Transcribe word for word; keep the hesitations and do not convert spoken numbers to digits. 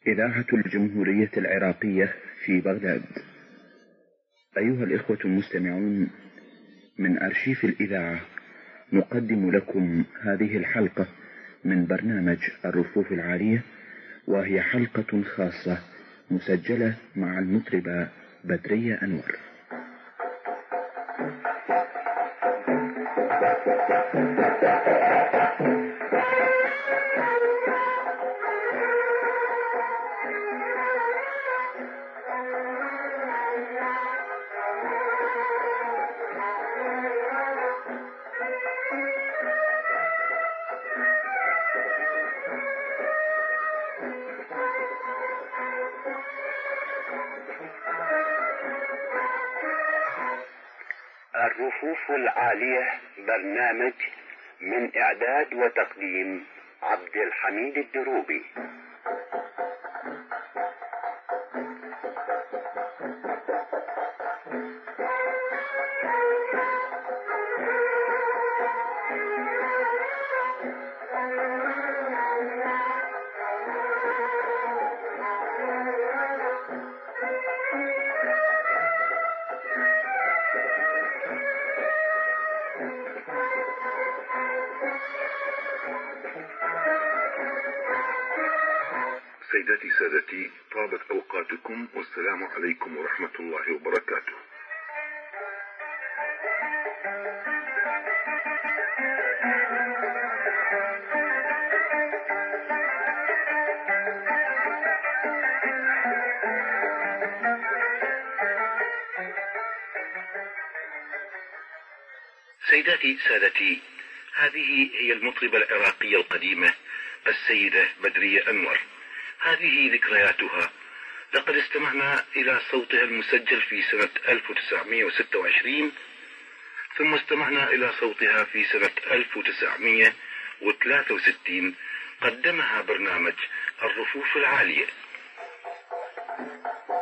إذاعة الجمهورية العراقية في بغداد. أيها الإخوة المستمعون، من أرشيف الإذاعة نقدم لكم هذه الحلقة من برنامج الرفوف العالية، وهي حلقة خاصة مسجلة مع المطربة بدرية أنور. الرفوف العالية، برنامج من إعداد وتقديم عبد الحميد الدروبي. سيداتي سادتي، طابت أوقاتكم والسلام عليكم ورحمة الله وبركاته. سيداتي سادتي، هذه هي المطربة العراقية القديمة السيدة بدرية أنور. هذه ذكرياتها. لقد استمعنا إلى صوتها المسجل في سنة ألف وتسعمائة وستة وعشرين، ثم استمعنا إلى صوتها في سنة ألف وتسعمائة وثلاثة وستين، قدمها برنامج الرفوف العالية.